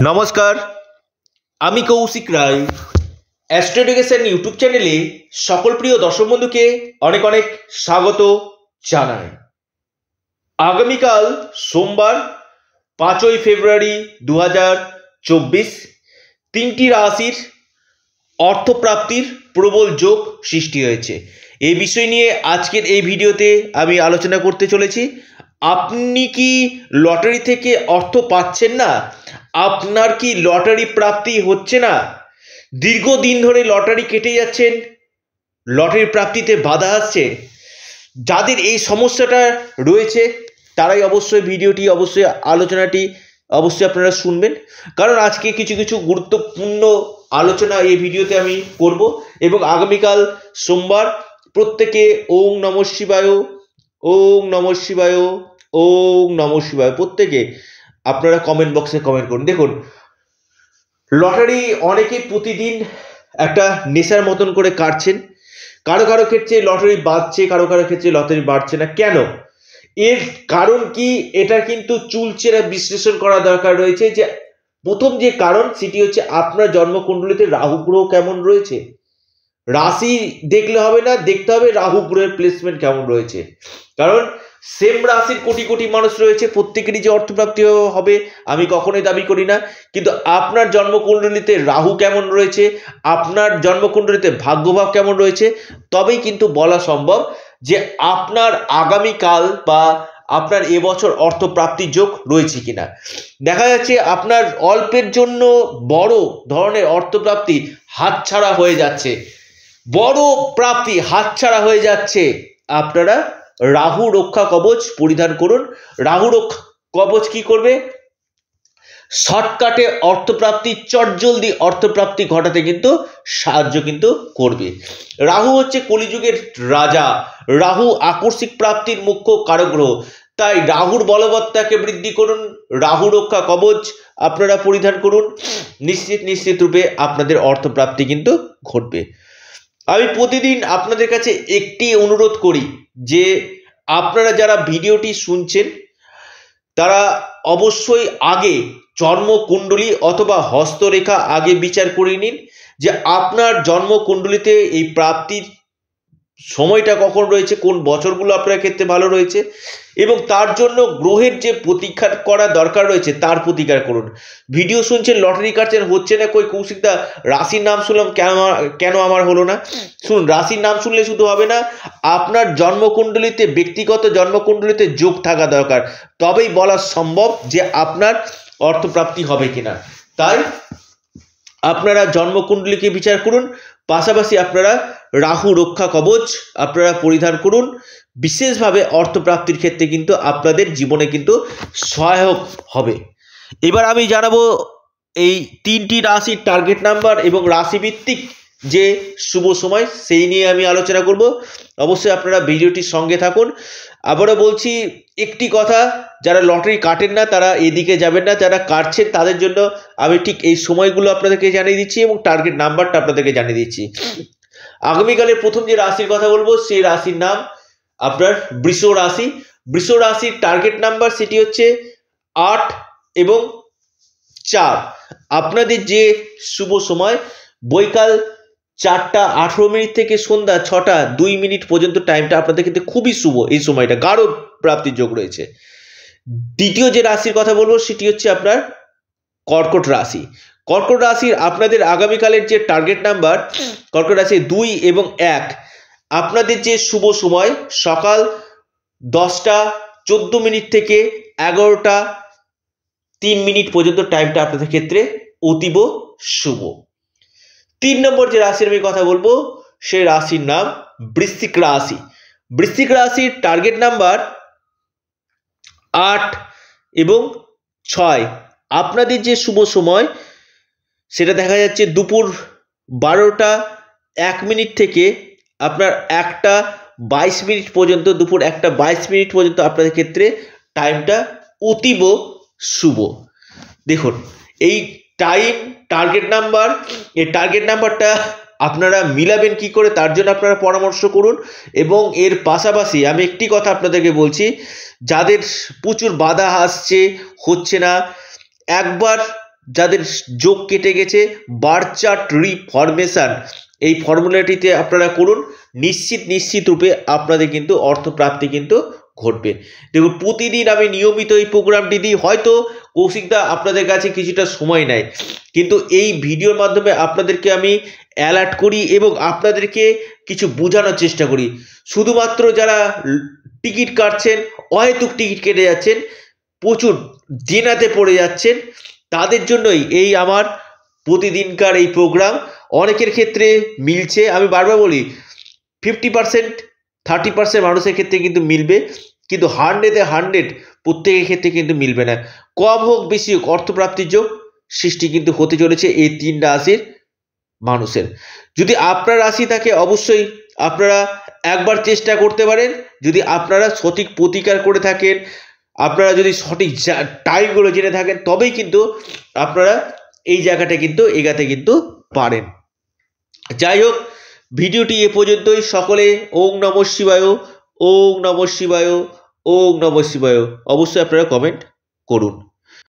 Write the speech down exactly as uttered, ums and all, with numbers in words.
নমস্কার, আমি Koushik Roy. Astro education YouTube চ্যানেলে সকল প্রিয় দর্শক বন্ধুকে অনেক অনেক স্বাগত জানাই। আগামীকাল সোমবার পাঁচই ফেব্রুয়ারি দু হাজার চব্বিশ তিনটি রাশির অর্থপ্রাপ্তির প্রবল যোগ সৃষ্টি হয়েছে। এই বিষয় নিয়ে আজকের এই ভিডিওতে আমি আলোচনা করতে চলেছি। আপনি কি লটারি থেকে অর্থ পাচ্ছেন না? আপনার কি লটারি প্রাপ্তি হচ্ছে না? দীর্ঘদিন ধরে লটারি কেটে যাচ্ছেন, লটারি প্রাপ্তিতে বাধা আসছে, যাদের এই সমস্যাটা রয়েছে তারাই অবশ্যই ভিডিওটি অবশ্যই আলোচনাটি অবশ্যই আপনারা শুনবেন, কারণ আজকে কিছু কিছু গুরুত্বপূর্ণ আলোচনা এই ভিডিওতে আমি করব। এবং আগামীকাল সোমবার প্রত্যেকে ওম নমঃ শিবায়, ওম নমঃ শিবায়, ওম নমঃ শিবায় প্রত্যেকে আপনারা কমেন্ট বক্সে কমেন্ট করুন। দেখুন, লটারি অনেকেই প্রতিদিন একটা নেশার মতন করে কাটছেন। কারো কারো ক্ষেত্রে লটারি বাড়ছে, কারো কারো ক্ষেত্রে লটারি বাড়ছে না। কেন? এর কারণ কি? এটা কিন্তু চুলচেরা বিশ্লেষণ করা দরকার রয়েছে। যে প্রথম যে কারণ সেটি হচ্ছে আপনার জন্মকুণ্ডলিতে রাহু গ্রহ কেমন রয়েছে। রাশি দেখলে হবে না, দেখতে হবে রাহু গ্রহের প্লেসমেন্ট কেমন রয়েছে। কারণ সেম রাশির কোটি কোটি মানুষ রয়েছে, প্রত্যেকেরই যে অর্থপ্রাপ্তি হবে আমি কখনোই দাবি করি না, কিন্তু আপনার জন্মকুণ্ডলিতে রাহু কেমন রয়েছে, আপনার জন্মকুণ্ডলিতে ভাগ্যভাব কেমন রয়েছে, তবেই কিন্তু বলা সম্ভব যে আপনার আগামীকাল বা আপনার এবছর অর্থপ্রাপ্তির যোগ রয়েছে কিনা। দেখা যাচ্ছে আপনার অল্পের জন্য বড় ধরনের অর্থপ্রাপ্তি হাতছাড়া হয়ে যাচ্ছে, বড় প্রাপ্তি হাতছাড়া হয়ে যাচ্ছে। আপনারা রাহু রক্ষা কবচ পরিধান করুন। রাহু রক্ষা কবচ কি করবে? শর্টকাটে অর্থপ্রাপ্তি, চটজলদি অর্থপ্রাপ্তি ঘটাতে কিন্তু সাহায্য কিন্তু করবে। রাহু হচ্ছে কলিযুগের রাজা, রাহু আকস্মিক প্রাপ্তির মুখ্য কারক গ্রহ। তাই রাহুর বলবত্তাকে বৃদ্ধি করুন, রাহু রক্ষা কবচ আপনারা পরিধান করুন, নিশ্চিত নিশ্চিত রূপে আপনাদের অর্থপ্রাপ্তি কিন্তু ঘটবে। আমি প্রতিদিন আপনাদের কাছে একটি অনুরোধ করি যে আপনারা যারা ভিডিওটি শুনছেন তারা অবশ্যই আগে জন্মকুণ্ডলী অথবা হস্তরেখা আগে বিচার করে নিন যে আপনার জন্মকুণ্ডলিতে এই প্রাপ্তির সময়টা কখন রয়েছে, কোন বছরগুলো আপনার ক্ষেত্রে ভালো রয়েছে, এবং তার জন্য গ্রহের যে প্রতীক্ষা করা দরকার রয়েছে তার প্রতিকার করুন। ভিডিও শুনছেন, লটারি কাটছেন, হচ্ছে না, কই কৌশিকদা রাশির নাম শুনলাম কেন কেন আমার হলো না? শুনুন, রাশির নাম শুনলে শুধু হবে না, আপনার জন্মকুণ্ডলিতে ব্যক্তিগত জন্মকুণ্ডলিতে যোগ থাকা দরকার, তবেই বলা সম্ভব যে আপনার অর্থপ্রাপ্তি হবে কিনা। তাই আপনারা জন্মকুণ্ডলীকে বিচার করুন, পাশাপাশি আপনারা রাহু রক্ষা কবচ আপনারা পরিধান করুন। বিশেষভাবে অর্থপ্রাপ্তির ক্ষেত্রে কিন্তু আপনাদের জীবনে কিন্তু সহায়ক হবে। এবার আমি জানাবো এই তিনটি রাশির টার্গেট নাম্বার এবং রাশিভিত্তিক যে শুভ সময় সেই নিয়ে আমি আলোচনা করব। অবশ্যই আপনারা ভিডিওটির সঙ্গে থাকুন। আবারও বলছি একটি কথা, যারা লটারি কাটেন না তারা এদিকে যাবেন না, যারা কাটছেন তাদের জন্য আমি ঠিক এই সময়গুলো আপনাদেরকে জানিয়ে দিচ্ছি এবং টার্গেট নাম্বারটা আপনাদেরকে জানিয়ে দিচ্ছি। আগামীকালের প্রথম যে রাশির কথা বলবো সেই রাশির নাম আপনার বৃষ রাশি। বৃষ রাশির টার্গেট নাম্বার সেটি হচ্ছে আট এবং চার। আপনাদের যে শুভ সময় বৈকাল চারটা আঠেরো মিনিট থেকে সন্ধ্যা ছটা দুই মিনিট পর্যন্ত টাইমটা আপনাদের ক্ষেত্রে খুবই শুভ। এই সময়টা গাঢ় প্রাপ্তির যোগ রয়েছে। দ্বিতীয় যে রাশির কথা বলবো সেটি হচ্ছে আপনার কর্কট রাশি। কর্কট রাশির আপনাদের আগামীকালের যে টার্গেট নাম্বার কর্কট রাশি দুই এবং এক। আপনাদের যে শুভ সময় সকাল দশটা চোদ্দো মিনিট থেকে এগারোটা তিন মিনিট পর্যন্ত টাইমটা আপনাদের ক্ষেত্রে অতীব শুভ। তিন নম্বর যে রাশির আমি কথা বলবো সেই রাশির নাম বৃশ্চিক রাশি। বৃশ্চিক রাশির টার্গেট নাম্বার আট এবং ছয়। আপনাদের যে শুভ সময় সেটা দেখা যাচ্ছে দুপুর বারোটা এক মিনিট থেকে আপনার একটা বাইশ মিনিট পর্যন্ত, দুপুর একটা বাইশ মিনিট পর্যন্ত আপনাদের ক্ষেত্রে টাইমটা অতীব শুভ। দেখুন, এই টাইম টার্গেট নাম্বার, এই টার্গেট নাম্বারটা আপনারা মিলাবেন কি করে তার জন্য আপনারা পরামর্শ করুন। এবং এর পাশাপাশি আমি একটি কথা আপনাদেরকে বলছি, যাদের প্রচুর বাধা আসছে, হচ্ছে না, একবার যাদের যোগ কেটে গেছে, বার চার্ট রিফরমেশন, এই ফর্মুলাটিতে আপনারা করুন, নিশ্চিত নিশ্চিত রূপে আপনাদের কিন্তু অর্থপ্রাপ্তি কিন্তু ঘটবে। দেখুন প্রতিদিন আমি নিয়মিত এই প্রোগ্রামটি দিই, হয়তো কৌশিকদা আপনাদের কাছে কিছুটা সময় নেয়, কিন্তু এই ভিডিওর মাধ্যমে আপনাদেরকে আমি অ্যালার্ট করি এবং আপনাদেরকে কিছু বোঝানোর চেষ্টা করি। শুধুমাত্র যারা টিকিট কাটছেন, অহেতুক টিকিট কেটে যাচ্ছেন, প্রচুর দেনাতে পড়ে যাচ্ছেন, তাদের জন্যই এই আমার প্রতিদিনকার এই প্রোগ্রাম। অনেকের ক্ষেত্রে মিলছে, আমি বারবার বলি ফিফটি পার্সেন্ট থার্টি পার্সেন্ট মানুষের ক্ষেত্রে কিন্তু মিলবে, কিন্তু হান্ড্রেডে হান্ড্রেড প্রত্যেকের ক্ষেত্রে কিন্তু মিলবে না। কম হোক বেশি হোক অর্থপ্রাপ্তির যোগ সৃষ্টি কিন্তু হতে চলেছে এই তিন রাশির মানুষের। যদি আপনার রাশি থাকে অবশ্যই আপনারা একবার চেষ্টা করতে পারেন, যদি আপনারা সঠিক প্রতিকার করে থাকেন, আপনারা যদি সঠিক টাইমগুলো জেনে থাকেন, তবেই কিন্তু আপনারা এই জায়গাটা কিন্তু এগাতে কিন্তু পারেন। যাই হোক, ভিডিওটি এ পর্যন্তই। সকলে ওম নমঃ শিবায়, ওম নমঃ শিবায়, ওম নমঃ শিবায় অবশ্যই আপনারা কমেন্ট করুন।